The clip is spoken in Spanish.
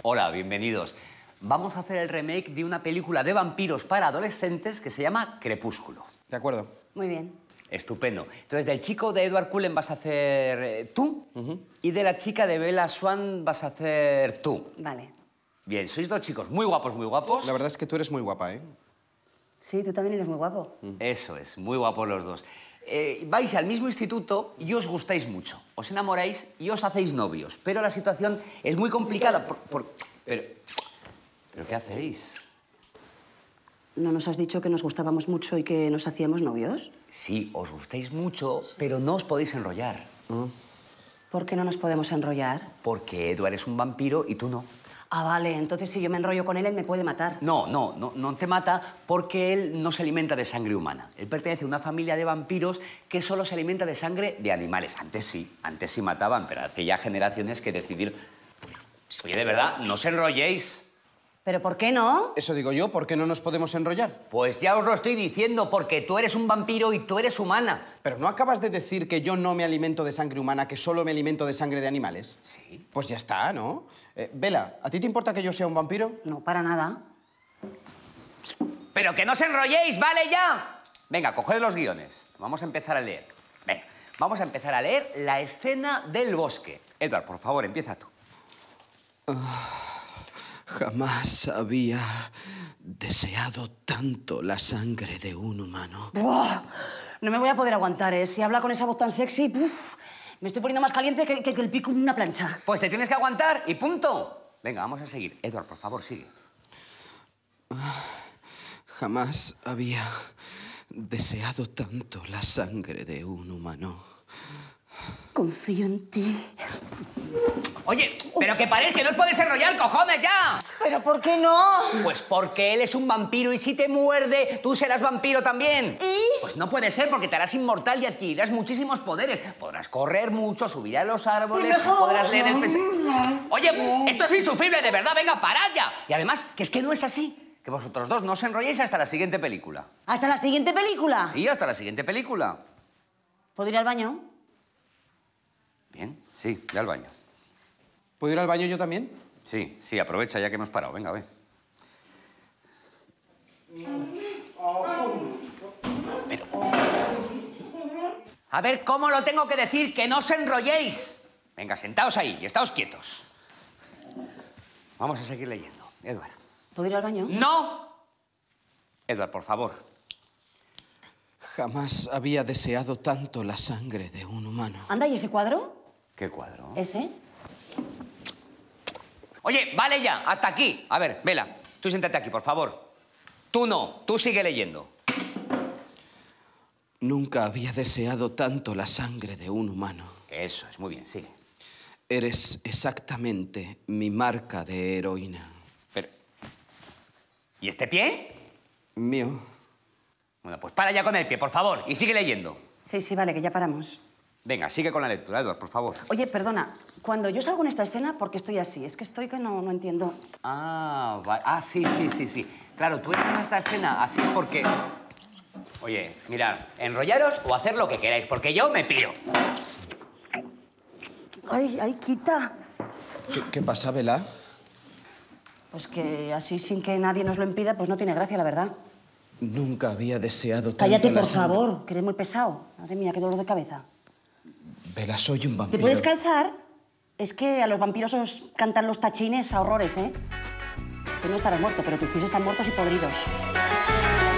Hola, bienvenidos. Vamos a hacer el remake de una película de vampiros para adolescentes que se llama Crepúsculo. De acuerdo. Muy bien. Estupendo. Entonces, del chico de Edward Cullen vas a hacer tú y de la chica de Bella Swan vas a hacer tú. Vale. Bien, sois dos chicos muy guapos, muy guapos. La verdad es que tú eres muy guapa, ¿eh? Sí, tú también eres muy guapo. Eso es, muy guapos los dos. Vais al mismo instituto y os gustáis mucho. Os enamoráis y os hacéis novios. Pero la situación es muy complicada. ¿Pero qué hacéis? ¿No nos has dicho que nos gustábamos mucho y que nos hacíamos novios? Sí, os gustáis mucho, pero no os podéis enrollar. ¿Por qué no nos podemos enrollar? Porque Edward es un vampiro y tú no. Ah, vale, entonces si yo me enrollo con él me puede matar. No te mata porque él no se alimenta de sangre humana. Él pertenece a una familia de vampiros que solo se alimenta de sangre de animales. Antes sí mataban, pero hace ya generaciones que decidieron... Oye, de verdad, no os enrolléis. ¿Pero por qué no? Eso digo yo, ¿por qué no nos podemos enrollar? Pues ya os lo estoy diciendo, porque tú eres un vampiro y tú eres humana. Pero ¿no acabas de decir que yo no me alimento de sangre humana, que solo me alimento de sangre de animales? Sí. Pues ya está, ¿no? Bella, ¿a ti te importa que yo sea un vampiro? No, para nada. ¡Pero que no os enrolléis, vale ya! Venga, coged los guiones. Vamos a empezar a leer. Venga, vamos a empezar a leer la escena del bosque. Edward, por favor, empieza tú. Jamás había deseado tanto la sangre de un humano. ¡Buah! No me voy a poder aguantar, ¿eh? Si habla con esa voz tan sexy, ¡puf! Me estoy poniendo más caliente que el pico en una plancha. Pues te tienes que aguantar y punto. Venga, vamos a seguir. Edward, por favor, sigue. Jamás había deseado tanto la sangre de un humano. Confío en ti. Oye, pero que paréis, que no os podéis enrollar, cojones, ya. ¿Pero por qué no? Pues porque él es un vampiro y si te muerde, tú serás vampiro también. ¿Y? Pues no puede ser porque te harás inmortal y adquirirás muchísimos poderes. Podrás correr mucho, subir a los árboles, podrás leer el Oye, esto es insufrible, de verdad, venga, parad ya. Y además, que es que no es así. Que vosotros dos no os enrolléis hasta la siguiente película. ¿Hasta la siguiente película? Sí, hasta la siguiente película. ¿Puedo ir al baño? Bien, sí, ve al baño. ¿Puedo ir al baño yo también? Sí, aprovecha ya que hemos parado. Venga, ve. Pero... A ver, ¿cómo lo tengo que decir? ¡Que no os enrolléis! Venga, sentaos ahí y estáos quietos. Vamos a seguir leyendo. Edward. ¿Puedo ir al baño? ¡No! Edward, por favor. Jamás había deseado tanto la sangre de un humano. Anda, ¿y ese cuadro? ¿Qué cuadro? ¿Ese? Oye, vale ya, hasta aquí. A ver, Bella, tú siéntate aquí, por favor. Tú no, tú sigue leyendo. Nunca había deseado tanto la sangre de un humano. Eso es, muy bien, sigue. Eres exactamente mi marca de heroína. Pero... ¿Y este pie? Mío. Bueno, pues para ya con el pie, por favor, y sigue leyendo. Sí, vale, que ya paramos. Venga, sigue con la lectura, Edward, por favor. Oye, perdona, cuando yo salgo en esta escena, ¿por qué estoy así? Es que estoy que no entiendo. Ah, vale. Ah, sí. Claro, tú entras en esta escena así porque... Oye, mirad, enrollaros o hacer lo que queráis, porque yo me piro. Ay, quita. ¿Qué pasa, Bella? Pues que así, sin que nadie nos lo impida, pues no tiene gracia, la verdad. Nunca había deseado tanto Cállate, la por sangre. favor, que eres muy pesado. Madre mía, qué dolor de cabeza. Bella, soy un vampiro. ¿Te puedes calzar? Es que a los vampiros os cantan los tachines a horrores, ¿eh? Tú no estarás muerto, pero tus pies están muertos y podridos.